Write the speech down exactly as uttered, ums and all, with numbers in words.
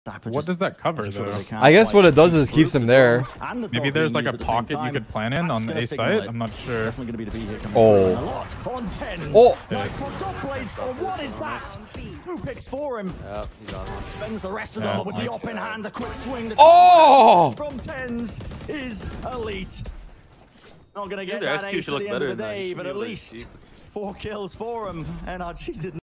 What does that cover, though? I guess what it does is keeps him there. Maybe there's like a pocket you could plan in on the A site. I'm not sure. Oh. Oh. What is that? Who picks for him? Yep, he's on one. Spends the rest of them with the op in hand. A quick swing. Oh! From Tenz is elite. Not gonna get Dude, that execution ace at the looked end of better the than that. day, You but should at be able to least see. four kills for him. N R G didn't.